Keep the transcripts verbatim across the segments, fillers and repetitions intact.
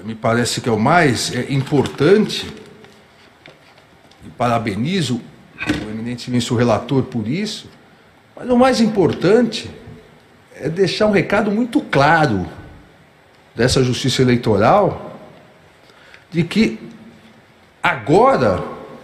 me parece que é o mais é, importante, e parabenizo o eminentemente o relator por isso, mas o mais importante é deixar um recado muito claro dessa Justiça Eleitoral, de que agora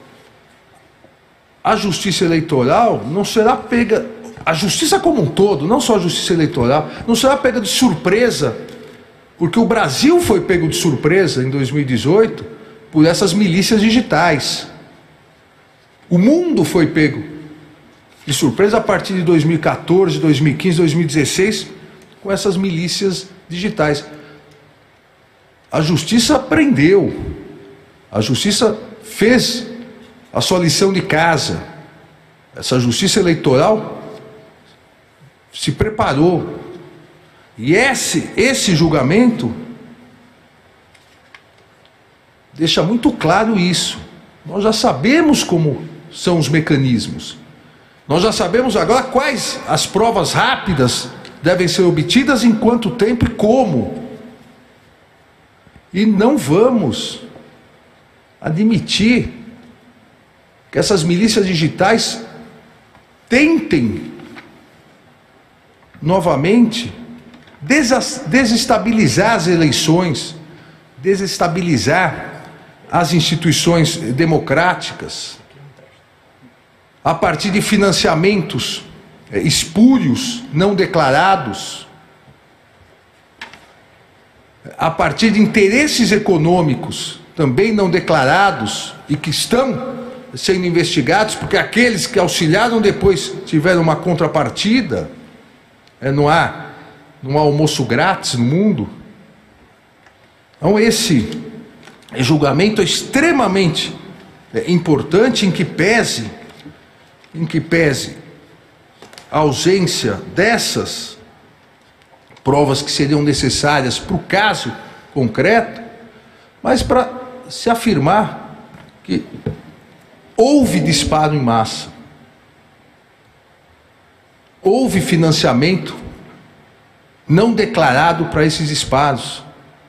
a Justiça Eleitoral não será pega, a Justiça como um todo, não só a Justiça Eleitoral, não será pega de surpresa, porque o Brasil foi pego de surpresa em dois mil e dezoito por essas milícias digitais. O mundo foi pego de surpresa a partir de dois mil e quatorze, dois mil e quinze, dois mil e dezesseis, com essas milícias digitais. A Justiça aprendeu, a Justiça fez a sua lição de casa, essa Justiça Eleitoral se preparou, e esse, esse julgamento deixa muito claro isso. Nós já sabemos como são os mecanismos, nós já sabemos agora quais as provas rápidas devem ser obtidas, em quanto tempo e como. E não vamos admitir que essas milícias digitais tentem novamente desestabilizar as eleições, desestabilizar as instituições democráticas, a partir de financiamentos espúrios, não declarados, a partir de interesses econômicos também não declarados e que estão sendo investigados, porque aqueles que auxiliaram depois tiveram uma contrapartida. É, não há, não há almoço grátis no mundo. Então esse julgamento é extremamente importante, em que pese, em que pese a ausência dessas provas que seriam necessárias para o caso concreto, mas para se afirmar que houve disparo em massa, houve financiamento não declarado para esses disparos.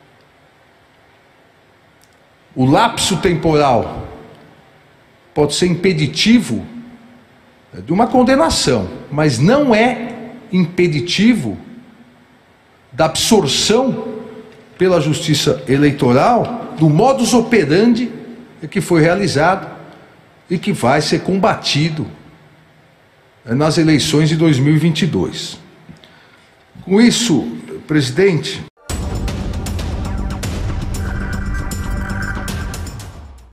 O lapso temporal pode ser impeditivo de uma condenação, mas não é impeditivo da absorção pela Justiça Eleitoral do modus operandi que foi realizado e que vai ser combatido nas eleições de dois mil e vinte e dois. Com isso, presidente,